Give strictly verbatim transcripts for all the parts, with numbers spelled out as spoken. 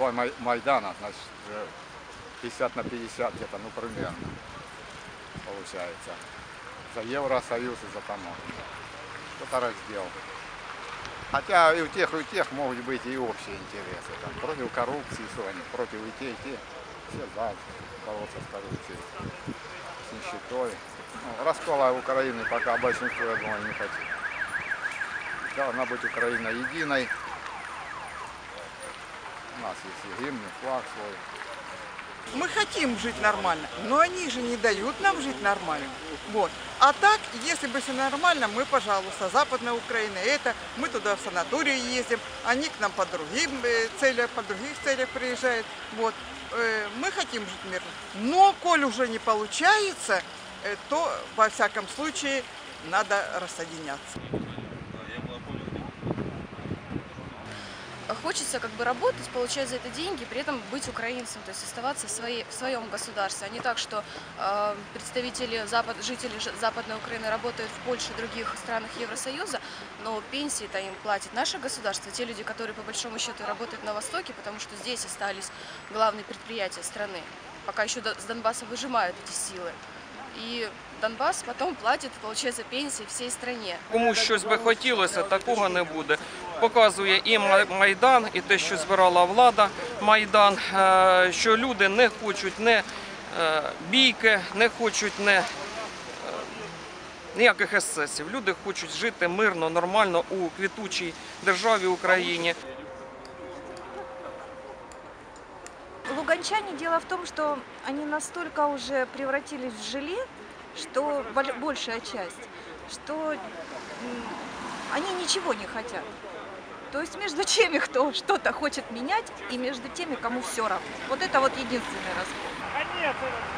два Майдана, значит, пятьдесят на пятьдесят где-то, ну примерно, получается. За Евросоюз и за таможню. Кто-то раздел. Хотя и у тех, и у тех могут быть и общие интересы. Там, против коррупции, что они, против и те, и те. Все за бороться с коррупцией, с нищетой. Ну, раскола Украины пока большинство, я думаю, не хотит. Должна быть Украина единой. У нас есть и гимн, и флаг свой. Мы хотим жить нормально, но они же не дают нам жить нормально. Вот. А так, если бы все нормально, мы, пожалуйста, Западная Украина, это, мы туда в санатории ездим, они к нам по другим целям, по других целях приезжают. Вот. Мы хотим жить мирно. Но, коль уже не получается, то, во всяком случае, надо рассоединяться. Хочется как бы работать, получать за это деньги, при этом быть украинцем, то есть оставаться в, своей, в своем государстве, а не так, что э, представители, Запад, жители Западной Украины работают в Польше и других странах Евросоюза, но пенсии-то им платит наше государство, те люди, которые по большому счету работают на Востоке, потому что здесь остались главные предприятия страны, пока еще с Донбасса выжимают эти силы. І Донбас потім платить, виходить, пенсії всій країні. Кому щось би хотілося, такого не буде. Показує і Майдан, і те, що збирала влада Майдан, що люди не хочуть не бійки, не хочуть не, ніяких ексцесів. Люди хочуть жити мирно, нормально у квітучій державі Україні. Луганчане, дело в том, что они настолько уже превратились в желе, что большая часть, что они ничего не хотят. То есть между теми, кто что-то хочет менять, и между теми, кому все равно. Вот это вот единственный раскол.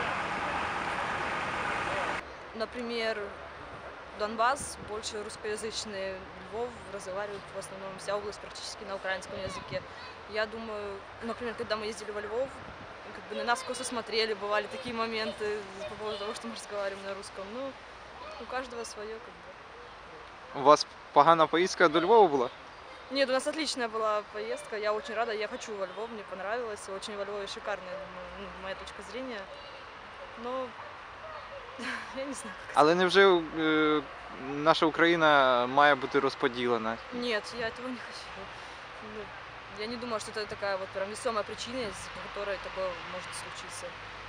Например, Донбасс больше русскоязычный, Львов разговаривают в основном, вся область практически на украинском языке. Я думаю, например, когда мы ездили во Львов, как бы на нас косо смотрели, бывали такие моменты по поводу того, что мы разговариваем на русском. Ну, у каждого свое, как бы. У вас погана поездка до Львова была? Нет, у нас отличная была поездка, я очень рада, я хочу во Львов, мне понравилось, очень во Львове шикарная, ну, моя точка зрения, но я не знаю, как. Але невже е, наша Україна має бути розподілена? Нет, я этого не хочу. Ну, я не думаю, что это такая вот прям весомая причина, из-за которой такое может случиться.